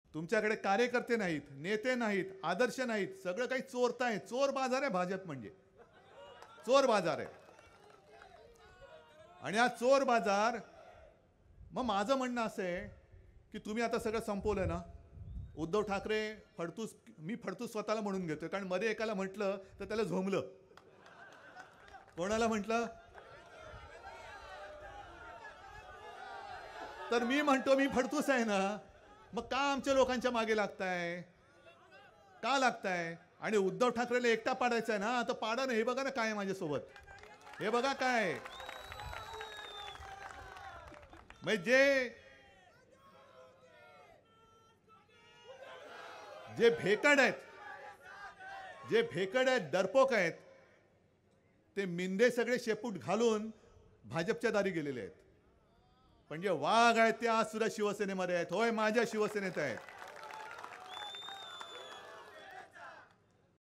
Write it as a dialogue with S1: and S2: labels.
S1: तुमच्याकडे कार्यकर्ते नाहीत, नेते नाहीत, आदर्श नाहीत, सगळं काही चोरताय. चोर बाजार आहे भाजप म्हणजे. चोर बाजार आहे. आणि हा चोर बाजार, मग माझं म्हणणं असं आहे की तुम्ही आता सगळं संपवलं ना. उद्धव ठाकरे फडतूस, मी फडतूस स्वतःला म्हणून घेतोय, कारण मध्ये एकाला म्हटलं तर त्याला झोंबलं. कोणाला म्हटलं? तर मी म्हणतो मी फडतूस आहे ना, मग का आमच्या लोकांच्या मागे लागताय? का लागताय? आणि उद्धव ठाकरेला एकटा पाडायचा आहे ना, तर पाडा ना. हे बघा ना काय आहे माझ्यासोबत, हे बघा काय. म्हणजे जे भेकड आहेत, जे भेकड आहेत, डरपोक आहेत, ते मिंदे सगळे शेपूट घालून भाजपच्या दारी गेलेले आहेत. पण जे वाघ आहेत ते आज सुद्धा शिवसेनेमध्ये आहेत. होय, माझ्या शिवसेनेत आहेत.